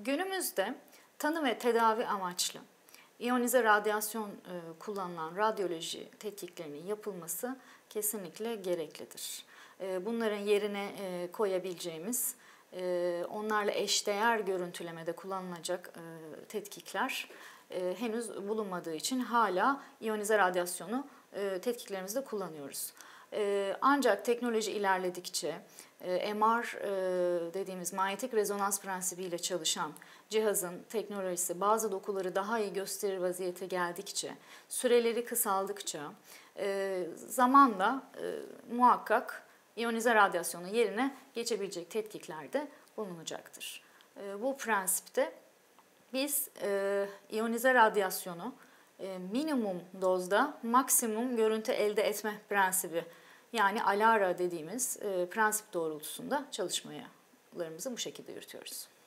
Günümüzde tanı ve tedavi amaçlı iyonize radyasyon kullanılan radyoloji tetkiklerinin yapılması kesinlikle gereklidir. Bunların yerine koyabileceğimiz, onlarla eşdeğer görüntülemede kullanılacak tetkikler henüz bulunmadığı için hala iyonize radyasyonu tetkiklerimizde kullanıyoruz. Ancak teknoloji ilerledikçe MR dediğimiz manyetik rezonans prensibiyle çalışan cihazın teknolojisi bazı dokuları daha iyi gösterir vaziyete geldikçe, süreleri kısaldıkça zamanla muhakkak iyonize radyasyonun yerine geçebilecek tetkikler de bulunacaktır. Bu prensipte biz iyonize radyasyonu minimum dozda maksimum görüntü elde etme prensibi, yani ALARA dediğimiz prensip doğrultusunda çalışmalarımızı bu şekilde yürütüyoruz.